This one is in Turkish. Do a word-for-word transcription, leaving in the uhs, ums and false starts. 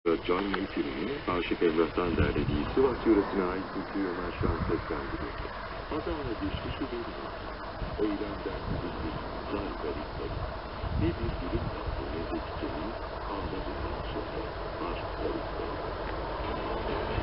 Can Yelçin'in Aşık Emrah'tan derlediği Sivas yöresine ait türküyü Ömer Şahan seslendiriyor. Adana geçmişi benim. Eylemden bildik, zar garipleri. Ne bir gülüm kaldı ne de çiçeği, kaldı bir parçası, aşk garipleri.